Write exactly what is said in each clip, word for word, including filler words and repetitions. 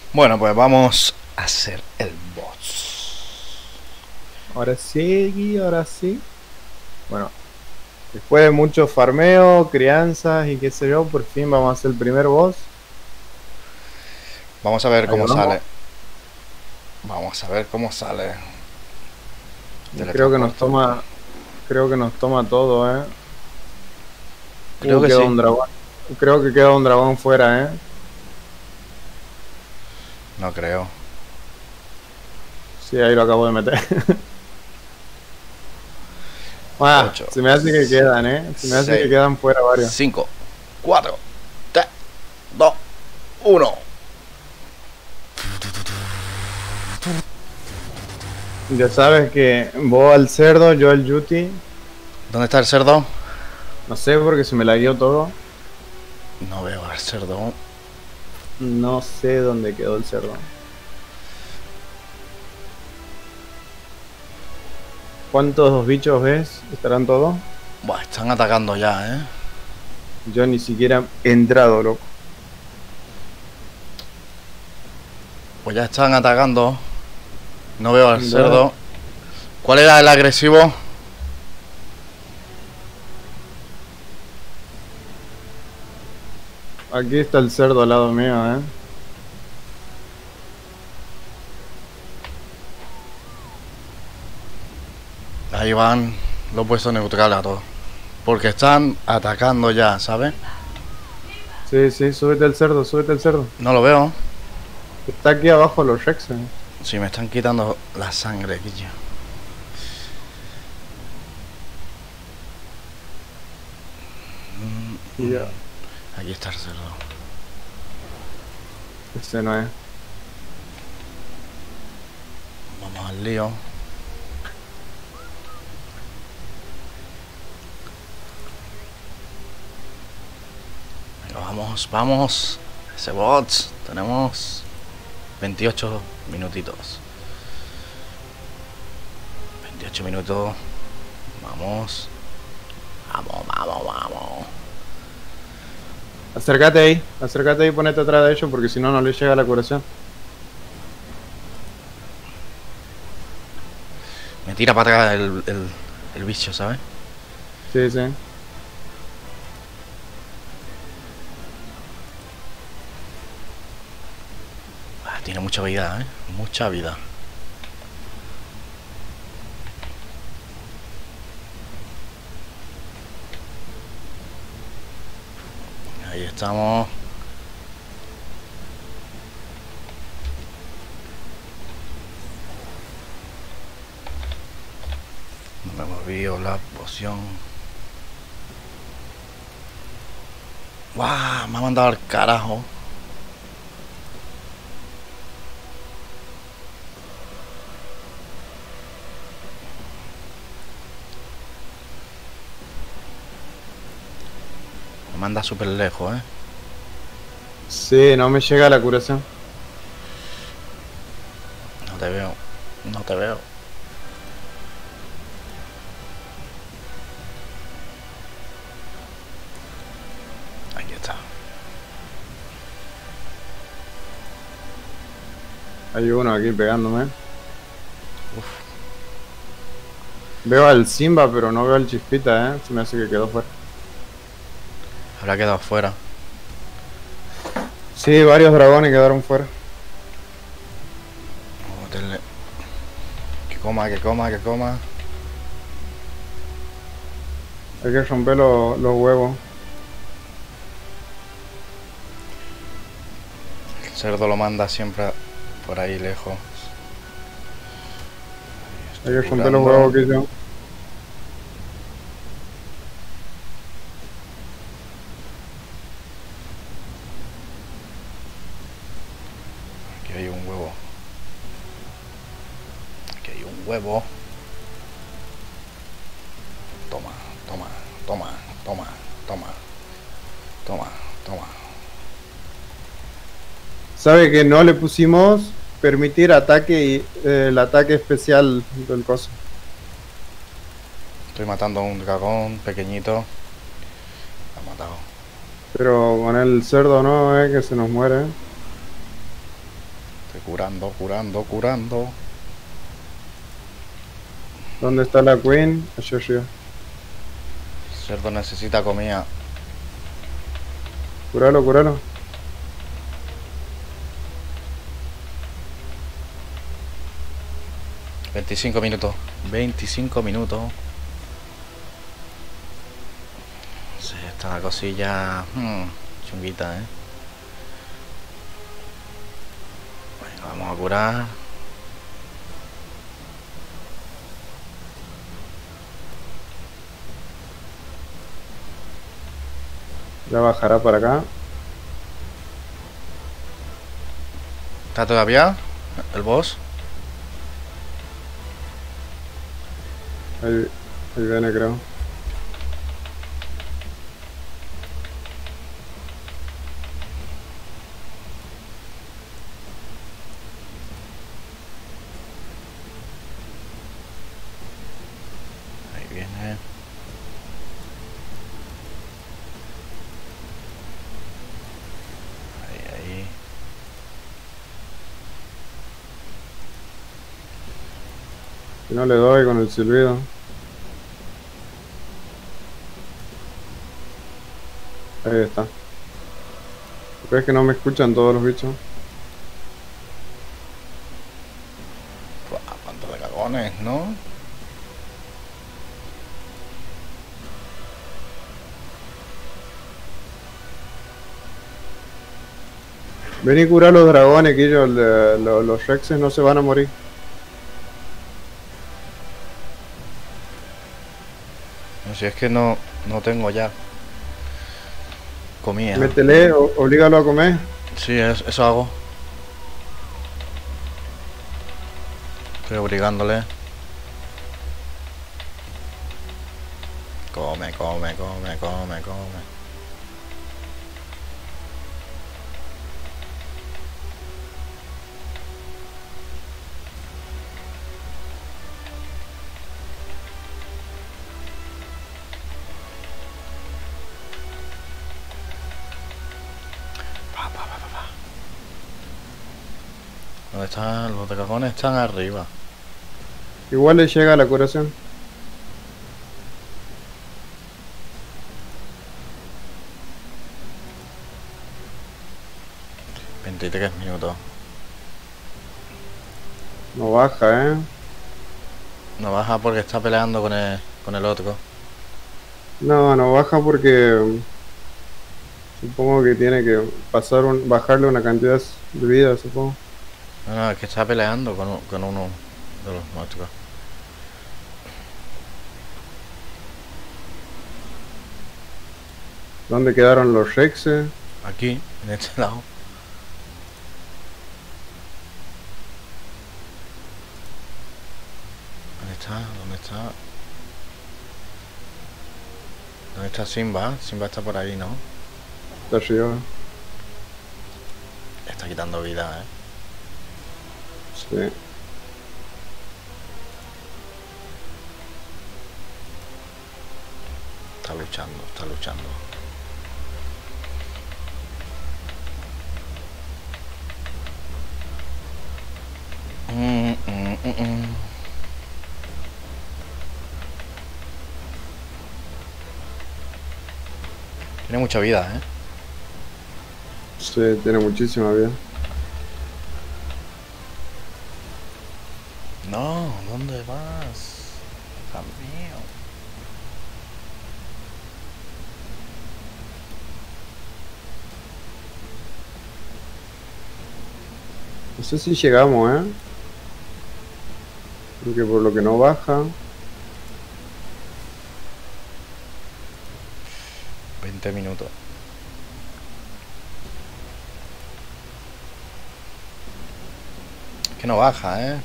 Bueno, pues vamos a hacer el boss. Ahora sí, ahora sí. Bueno, después de mucho farmeo, crianzas y qué sé yo, por fin vamos a hacer el primer boss. Vamos a ver Ahí cómo vamos. sale. Vamos a ver cómo sale. Y creo que nos Teletransporte. toma, creo que nos toma todo, ¿eh? Creo Uh, que queda sí. un dragón. Creo que queda un dragón fuera, ¿eh? No creo. Sí, ahí lo acabo de meter. Ah, ocho, se me hace que quedan, ¿eh? Se me hace que seis, quedan fuera varios. cinco, cuatro, tres, dos, uno. Ya sabes que vos al cerdo, yo al yuti. ¿Dónde está el cerdo? No sé porque se me la guió todo. No veo al cerdo. No sé dónde quedó el cerdo. ¿Cuántos bichos ves? ¿Estarán todos? Buah, están atacando ya, ¿eh? Yo ni siquiera he entrado, loco. Pues ya están atacando. No veo al Da- cerdo. ¿Cuál era el agresivo? Aquí está el cerdo al lado mío, ¿eh? Ahí van. Lo he puesto neutral a todos. Porque están atacando ya, ¿sabes? Sí, sí, súbete al cerdo, súbete al cerdo. No lo veo. Está aquí abajo los Rex, ¿eh? Si me están quitando la sangre, Guillo. Y ya, Aquí está el cerdo. ese no es. Vamos al lío. Venga, vamos, vamos. Ese bot. Tenemos veintiocho minutitos. veintiocho minutos. Vamos. Vamos, vamos, vamos. Acércate ahí, acércate ahí y ponete atrás de ellos porque si no, no les llega la curación. Me tira para atrás el, el, el bicho, ¿sabes? Sí, sí. Ah, tiene mucha vida, ¿eh? Mucha vida. Ahí estamos. No me movió la poción. ¡Guau! Me ha mandado al carajo. Me manda súper lejos, ¿eh? Sí, no me llega la curación. No te veo. No te veo. Aquí está. Hay uno aquí pegándome. Uf. Veo al Simba, pero no veo al Chispita, ¿eh? Se me hace que quedó fuera. Habrá quedado fuera. Sí, varios dragones quedaron fuera. Vamos a meterle. Que coma, que coma, que coma. Hay que romper lo- los huevos. El cerdo lo manda siempre por ahí lejos. Hay Estoy que romper los curando. huevos que yo. Aquí hay un huevo. Aquí hay un huevo. Toma, toma, toma, toma, toma. Toma, toma. ¿Sabe que no le pusimos permitir ataque y eh, el ataque especial del coso? Estoy matando a un dragón pequeñito. Lo ha matado. Pero con el cerdo no, eh, que se nos muere. Estoy curando, curando, curando. ¿Dónde está la Queen? Allá arriba. El cerdo necesita comida. Curalo, curalo. veinticinco minutos. veinticinco minutos. Sí, está la cosilla hmm, chunguita, ¿eh? Venga, vamos a curar. Ya bajará para acá. ¿Está todavía el boss? Ahí, ahí viene, creo. Ahí viene. Ahí, ahí. Si no le doy con el silbido. Ahí está. ¿Crees que no me escuchan todos los bichos? Buah, cuánto de cagones, ¿no? Ven y cura a los dragones, que ellos, le- lo- los rexes no se van a morir. No, si es que no, no tengo ya comida. Métele, o- oblígalo a comer. Sí, es- eso hago. Estoy obligándole. Come, come, come, come, come. Pa, pa, pa, pa, pa. ¿Dónde están? Los de cagones están arriba. Igual le llega la curación. veintitrés minutos. No baja, eh. No baja porque está peleando con el, con el otro. No, no baja porque um, supongo que tiene que pasar un, bajarle una cantidad de vida, supongo. No, no, es que está peleando con, un- con uno de los nuestros. ¿Dónde quedaron los rexes? Aquí, en este lado. ¿Dónde está? ¿Dónde está? ¿Dónde está Simba? Simba está por ahí, ¿no? Está arriba. Le está quitando vida, ¿eh? Sí. Está luchando, está luchando. Mm, mm, mm, mm. Tiene mucha vida, ¿eh? Sí, tiene muchísima vida. No, ¿dónde vas? Dios mío. No sé si llegamos, eh. Porque por lo que no baja. veinte minutos. Que no baja, ¿eh?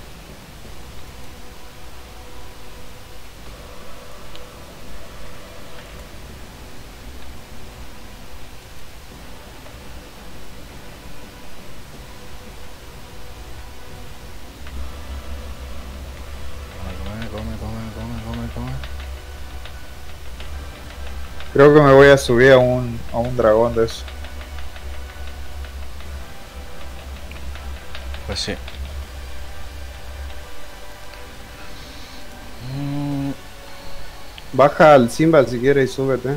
Come, come, come, come, come, come. Creo que me voy a subir a un, a un dragón de eso. Pues sí. Mm, Baja al Simba si quieres y súbete.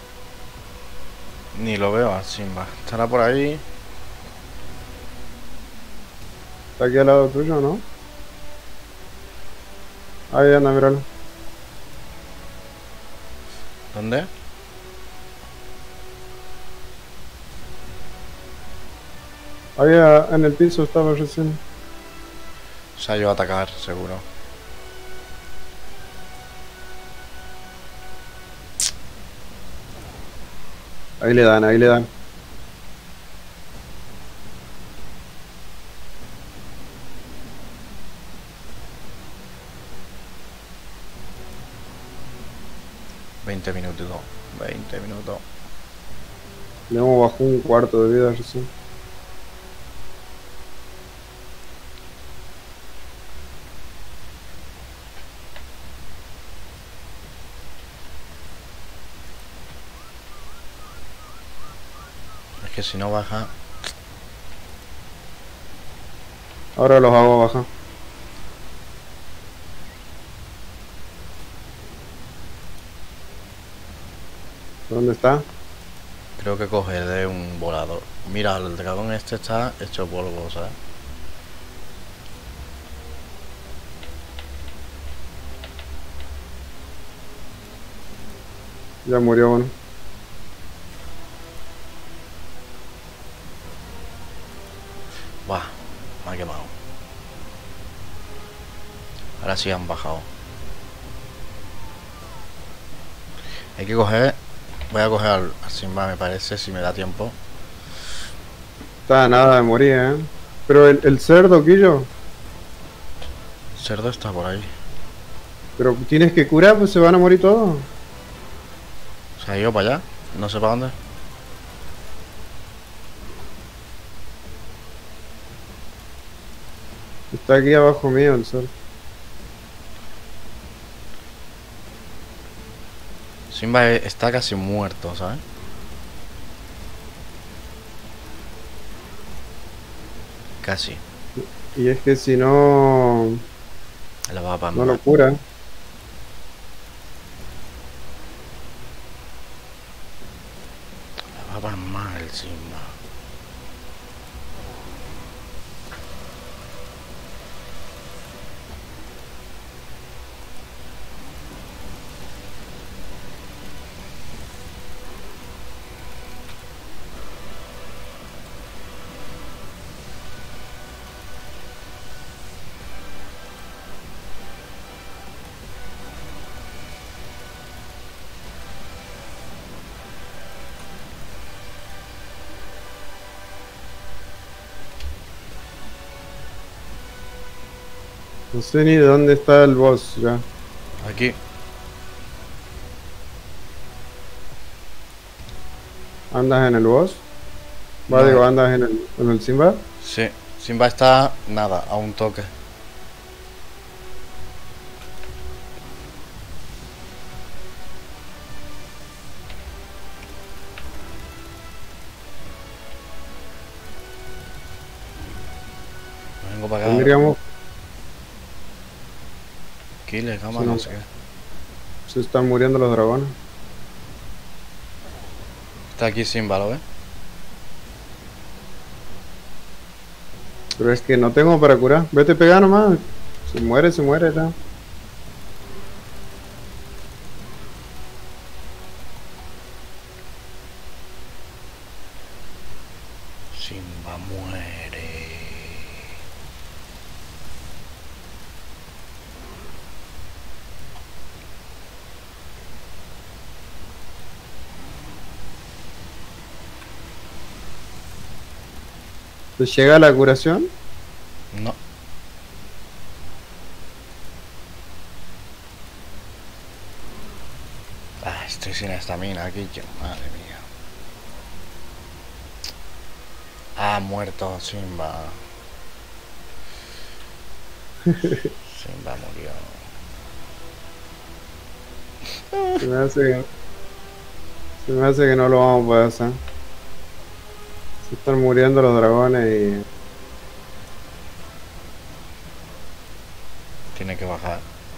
ni lo veo al Simba. Estará por ahí. Está aquí al lado tuyo, ¿no? Ahí anda, míralo. ¿Dónde? Ahí a- en el piso estaba recién. Se ha ido a atacar, seguro. Ahí le dan, ahí le dan. veinte minutos. veinte minutos. Le hemos bajado un cuarto de vida recién. Es que si no baja. Ahora los hago bajar. ¿Dónde está? Creo que coge de un volador. Mira, el dragón este está hecho polvo, ¿sabes? Ya murió uno. Buah, me ha quemado. Ahora sí han bajado. Hay que coger. Voy a coger al, al Simba, me parece, si me da tiempo. Está a nada de morir, ¿eh? Pero el, el cerdo, Quillo. El cerdo está por ahí. Pero tienes que curar, pues se van a morir todos. Se ha ido para allá. No sé para dónde. Está aquí abajo mío el cerdo. Simba e- está casi muerto, ¿sabes? Casi. Y es que si no, La va a no palmar. lo cura. La va a palmar el Simba. No sé ni de dónde está el boss ya. Aquí. ¿Andas en el boss? Va, No, digo, ¿andas en el, en el Simba? sí. Simba está nada, a un toque. Vengo para acá. Tendríamos, Kile, cama, Sí, no no. sé qué. se están muriendo los dragones. Está aquí Simba, ¿lo ves? Pero es que no tengo para curar. Vete pegando nomás. Se muere, se muere ya. Simba muere. ¿Te llega la curación? No. Ah, estoy sin estamina aquí, que madre mía. Ah, muerto Simba. Simba murió. Se me hace que, se me hace que no lo vamos a poder hacer. Se están muriendo los dragones y Tiene que bajar.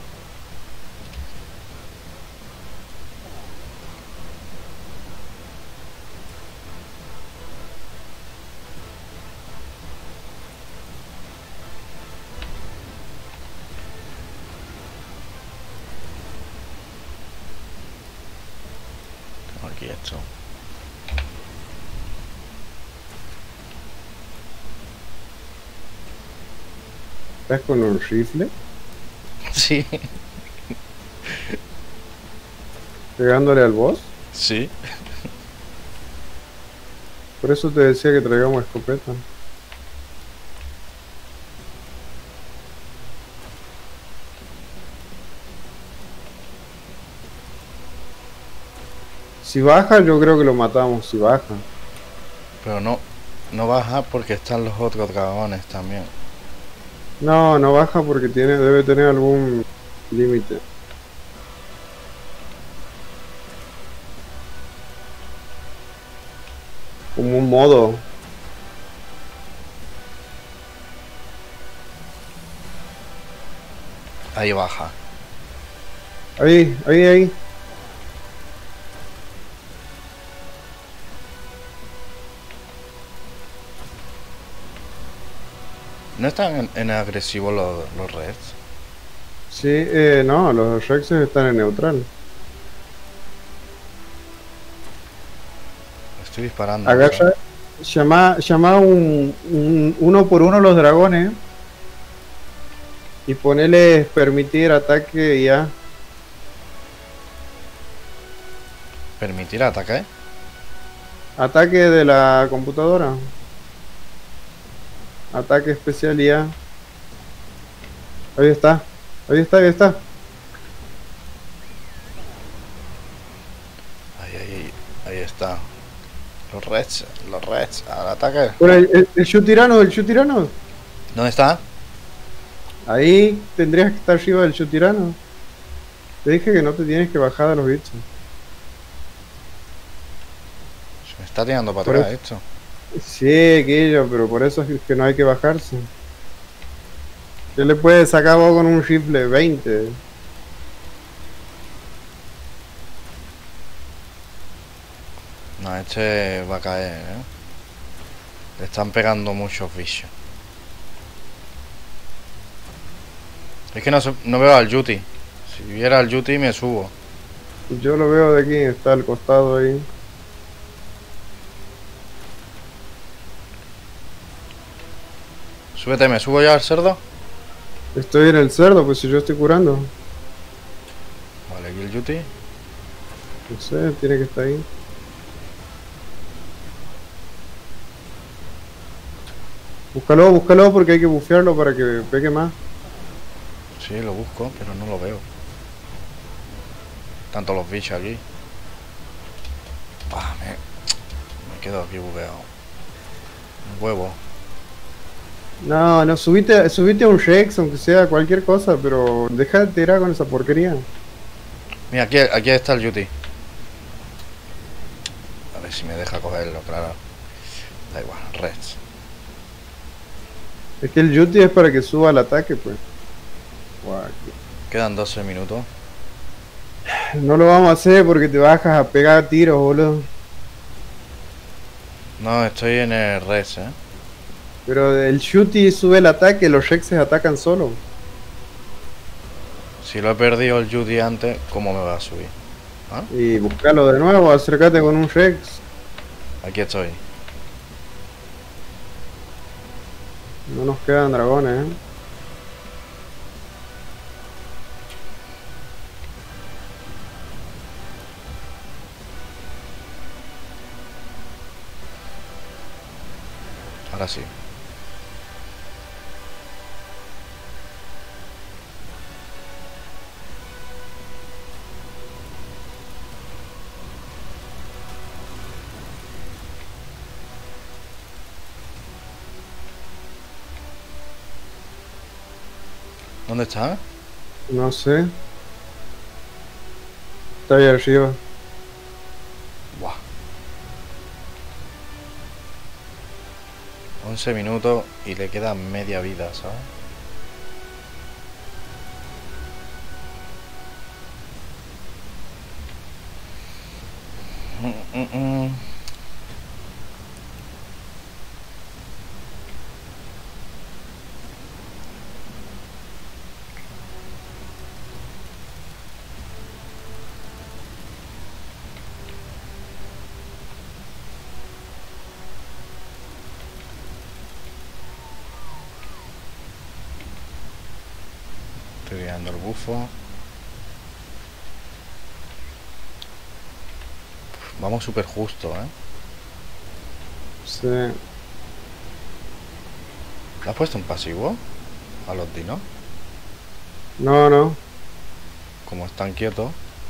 Tengo aquí esto. ¿Estás con un rifle? Sí, ¿Pegándole al boss? sí. Por eso te decía que traigamos escopeta. Si baja, yo creo que lo matamos, si baja. Pero no, no baja porque están los otros dragones también. No, no baja porque tiene, debe tener algún límite. Como un modo. Ahí baja. Ahí, ahí, ahí. ¿No están en, en agresivo los, los reds? Sí, eh, no, los Rexes están en neutral. Estoy disparando. Agarra, llama, llama un, un- uno por uno los dragones y poneles permitir ataque y ya. Permitir ataque. Ataque de la computadora. Ataque especial y ya. Ahí está. Ahí está, ahí está. Ahí, ahí, ahí está. Los reds, los reds, al ataque. Bueno, el, el, el Shu tirano, el Shu tirano. ¿Dónde está? Ahí tendrías que estar arriba del Shu tirano. Te dije que no te tienes que bajar de los bichos. Se me está tirando para Por atrás esto. Sí, aquello, pero por eso es que no hay que bajarse. ¿Qué le puedes sacar vos con un rifle? veinte. No, este va a caer, ¿eh? Le están pegando muchos bichos. Es que no, se- no veo al Yuti. Si viera al Yuti me subo. Yo lo veo de aquí, está al costado ahí. Súbete, ¿me subo ya al cerdo? Estoy en el cerdo, pues si yo estoy curando. Vale, aquí el Yuti. No sé, tiene que estar ahí. Búscalo, búscalo porque hay que bufearlo para que pegue más. Sí, lo busco, pero no lo veo. Tanto los bichos aquí. Ah, me, me quedo aquí bugueado. Un huevo. No, no, subite, subite a un Rex, aunque sea cualquier cosa, pero deja de tirar con esa porquería. Mira, aquí, aquí está el Yuti. A ver si me deja cogerlo, claro. Da igual, reds. Es que el Yuti es para que suba el ataque, pues. Guau, Quedan doce minutos. no lo vamos a hacer porque te bajas a pegar tiros, boludo. No, estoy en el reds, eh. Pero el Shooty sube el ataque, los Rexes atacan solo. Si lo he perdido el Yuti antes, ¿cómo me va a subir? ¿Ah? Y buscarlo de nuevo, acércate con un Rex. Aquí estoy. No nos quedan dragones, eh. Ahora sí. ¿Dónde está? No sé. Está ahí arriba. Buah. once minutos y le queda media vida, ¿sabes? mm, mm. Estoy guiando el bufo. Vamos súper justo, ¿eh? Sí. ¿Le has puesto un pasivo a los dinos? No, no. Como están quietos.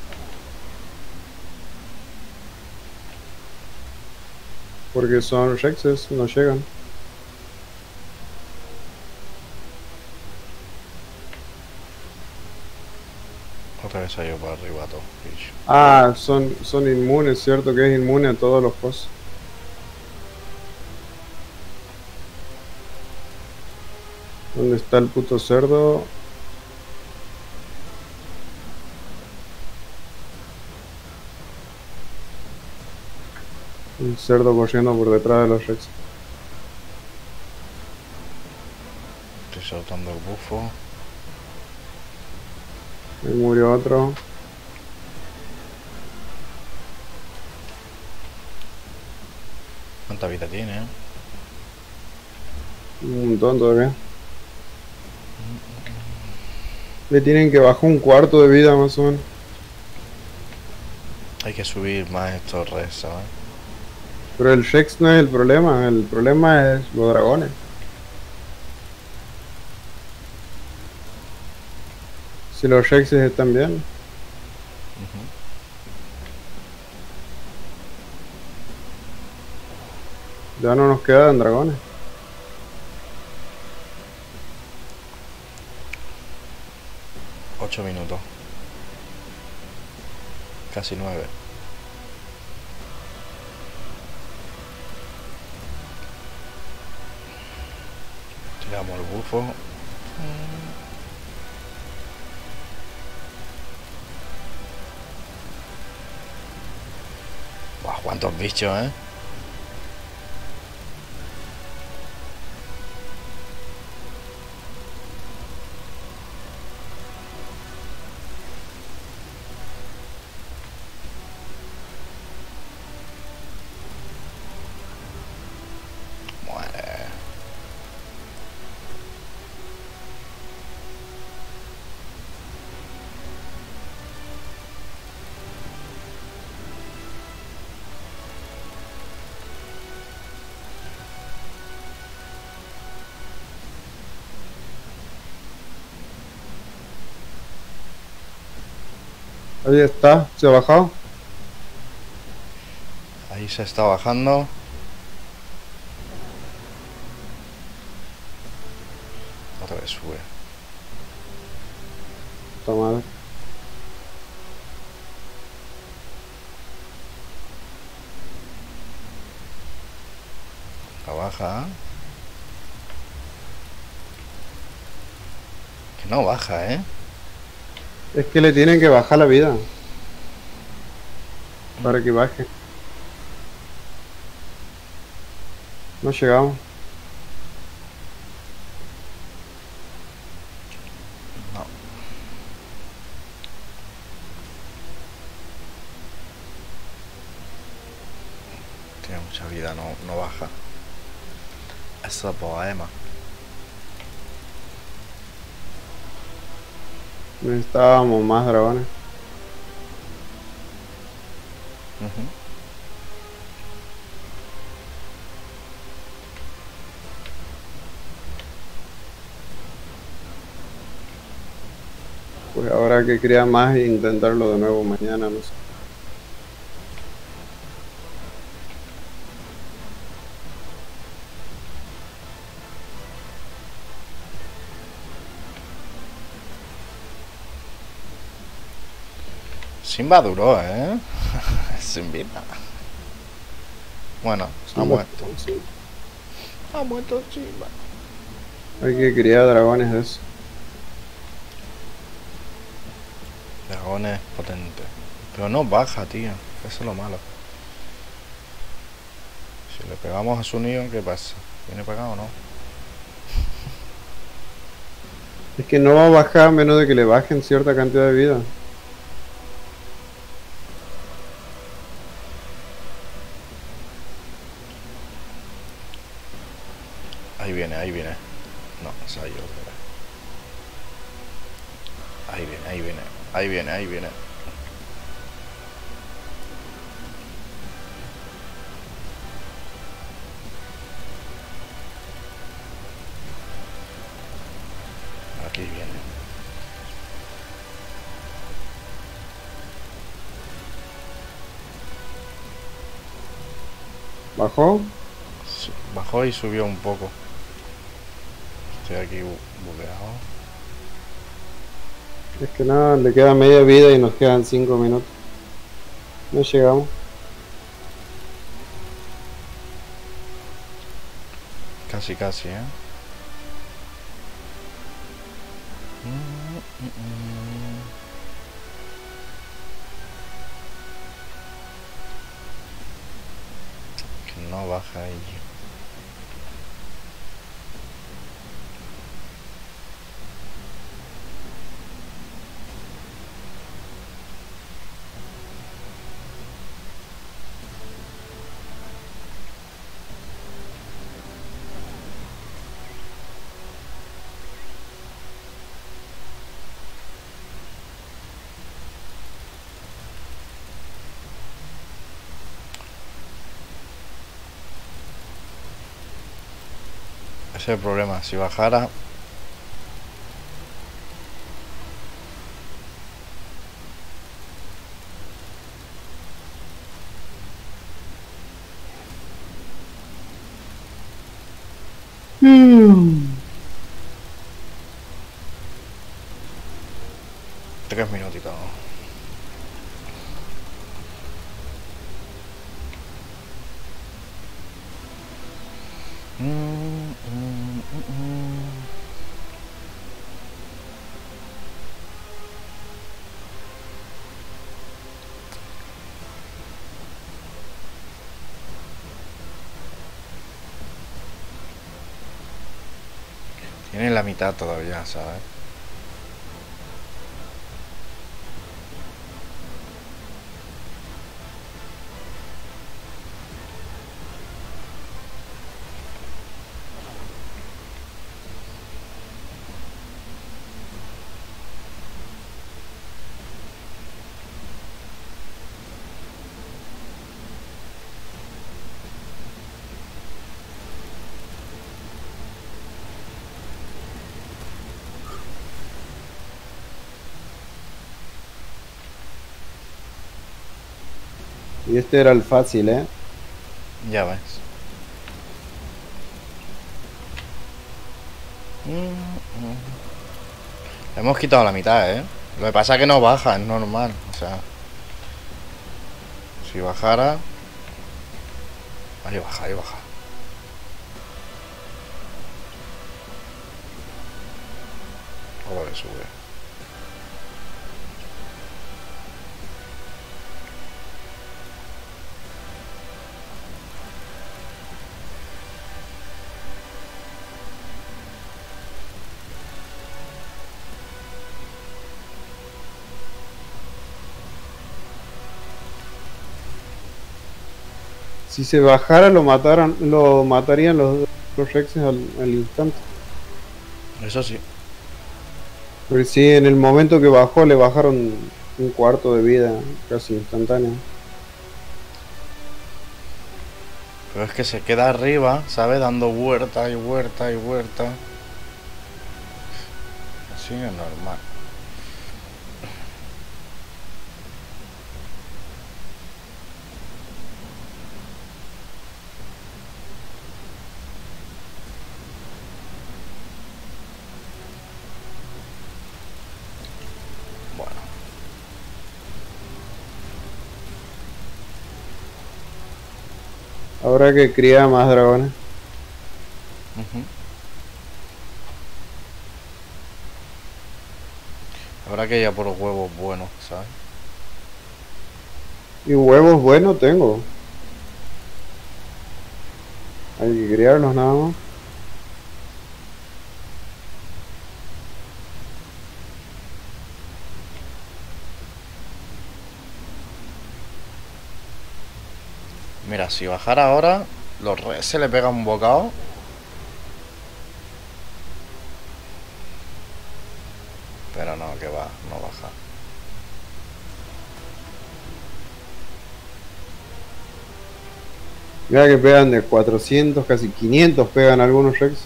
Porque son Rexes, no llegan. Otra vez ha ido para arriba todo, bicho. Ah, son, son inmunes, ¿cierto? Que es inmune a todos los cosas. ¿Dónde está el puto cerdo? Un cerdo corriendo por detrás de los Rex. Estoy soltando el bufo. Ahí murió otro. ¿Cuánta vida tiene? eh? Un montón todavía. Le tienen que bajar un cuarto de vida más o menos. Hay que subir más estos res, ¿sabes? Pero el Rex no es el problema, el problema es los dragones. Si los Rexes están bien. Uh-huh. Ya no nos quedan dragones. Ocho minutos. Casi nueve. Tiramos el bufo. Buah, cuántos bichos, ¿eh? Muere. Ahí está, se ha bajado. Ahí se está bajando. Otra vez sube. Puta madre. La baja. Que no baja, ¿eh? Es que le tienen que bajar la vida. Para que baje. No llegamos. No. Tiene mucha vida, no, no baja. Eso es poema. Necesitábamos más dragones. Uh-huh. Pues habrá que crear más e intentarlo de nuevo mañana, no sé. Simba duró, ¿eh? Sin vida. Bueno, ha muerto. Sí. Ha muerto Simba. Hay que criar dragones de eso. Dragones potentes. Pero no baja, tío. Eso es lo malo. Le pegamos a su nido, ¿qué pasa? ¿Viene pegado o no? Es que no va a bajar a menos de que le bajen cierta cantidad de vida. Ahí viene, ahí viene. No, se ha ido. Ahí viene, ahí viene. Ahí viene, ahí viene. Aquí viene. ¿Bajó? Su- Bajó y subió un poco. Estoy aquí bu- bugueado. Es que nada, le queda media vida y nos quedan cinco minutos. No llegamos. Casi, casi, ¿eh? Mm, mm, mm. Que no baja ahí. Ese es el problema. Si bajara... Tres minutitos. Mm, mm, mm, mm. Tiene la mitad todavía, ¿sabes? Y este era el fácil, ¿eh? Ya ves. Mm, mm. Le hemos quitado la mitad, ¿eh? Lo que pasa es que no baja, es normal. O sea... Si bajara... Ahí baja, ahí baja. Ahora le sube. Si se bajara lo mataran, lo matarían los, los Rexes al, al instante. Eso sí. Porque sí, en el momento que bajó le bajaron un cuarto de vida, casi instantáneo. Pero es que se queda arriba, ¿sabes? Dando vuelta y vuelta y vuelta. Así es normal. Bueno. Habrá que criar más dragones. Uh-huh. Habrá que ir a por los huevos buenos, ¿sabes? Y huevos buenos tengo. Hay que criarlos nada más. Mira, si bajara ahora, los re se le pega un bocado. Pero no, que va, no baja. Mira que pegan de cuatrocientos, casi quinientos pegan algunos Rex.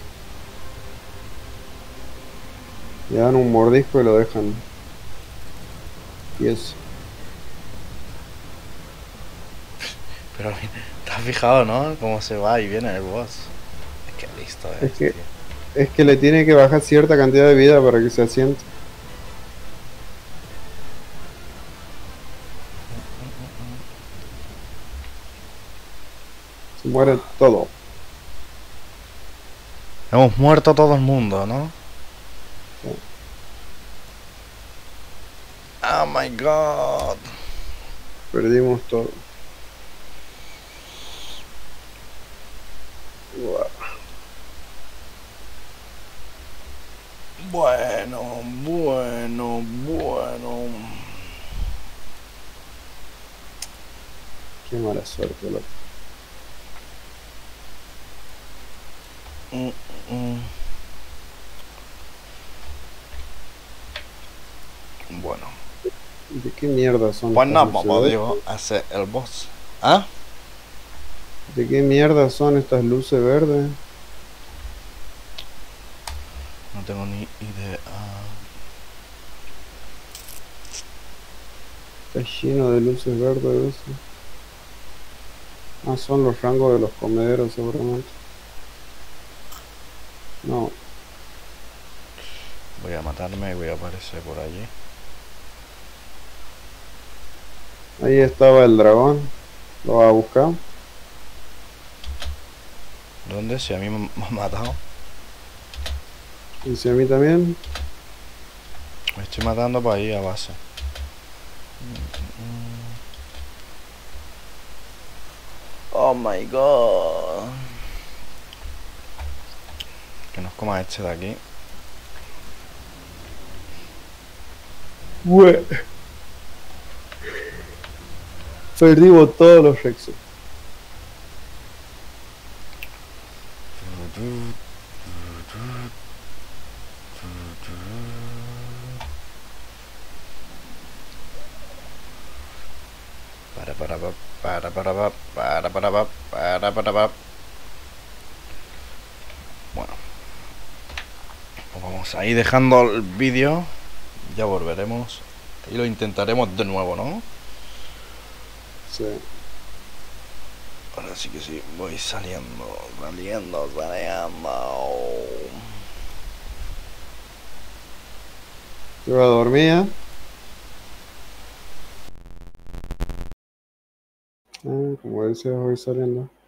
Le dan un mordisco y lo dejan. Y eso. Pero te has fijado, ¿no? Cómo se va y viene el boss. Es que listo es, Es que, tío. es que le tiene que bajar cierta cantidad de vida para que se asiente. Se muere todo. Hemos muerto todo el mundo, ¿no? Sí. Oh my god. Perdimos todo. Uah. Bueno, bueno, bueno. Qué mala suerte, loco. Mm, mm. Bueno. ¿De qué mierda son Pues estas no luces hemos verdes? podido hacer el boss. ¿Ah? ¿De qué mierda son estas luces verdes? No tengo ni idea. Está lleno de luces verdes eso. Ah, son los rangos de los comederos seguramente. No, Voy a matarme y voy a aparecer por allí. ahí estaba el dragón. Lo va a buscar. ¿Dónde? Si a mí me me han matado. Y si a mí también. Me estoy matando para ir a base. Oh my god. Que nos coma este de aquí. Bue. Perdimos todos los Rexos. Para para pa, para para pa, para para pa, para para pa. Bueno, pues vamos a ir dejando el vídeo. Ya volveremos y lo intentaremos de nuevo, ¿no? Sí. Ahora sí que sí, voy saliendo, saliendo, saliendo. Te va a dormir, ¿eh? Ah, como decías, voy saliendo.